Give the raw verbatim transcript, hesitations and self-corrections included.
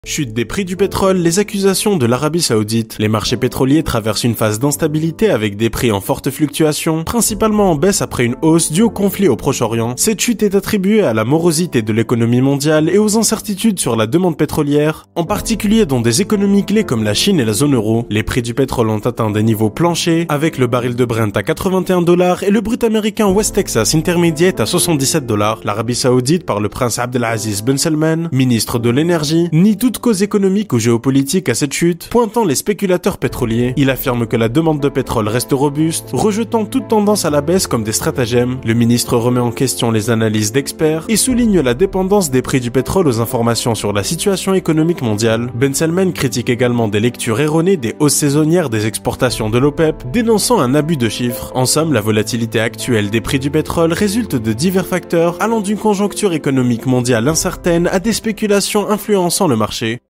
Chute des prix du pétrole, les accusations de l'Arabie Saoudite. Les marchés pétroliers traversent une phase d'instabilité avec des prix en forte fluctuation, principalement en baisse après une hausse due au conflit au Proche-Orient. Cette chute est attribuée à la morosité de l'économie mondiale et aux incertitudes sur la demande pétrolière, en particulier dans des économies clés comme la Chine et la zone euro. Les prix du pétrole ont atteint des niveaux planchers, avec le baril de Brent à quatre-vingt-un dollars et le brut américain West Texas Intermediate à soixante-dix-sept dollars. L'Arabie Saoudite, par le prince Abdelaziz Ben Salman, ministre de l'énergie, nie toute cause économique ou géopolitique à cette chute, pointant les spéculateurs pétroliers. Il affirme que la demande de pétrole reste robuste, rejetant toute tendance à la baisse comme des stratagèmes. Le ministre remet en question les analyses d'experts et souligne la dépendance des prix du pétrole aux informations sur la situation économique mondiale. Ben Salman critique également des lectures erronées des hausses saisonnières des exportations de l'OPEP, dénonçant un abus de chiffres. En somme, la volatilité actuelle des prix du pétrole résulte de divers facteurs allant d'une conjoncture économique mondiale incertaine à des spéculations influençant le marché.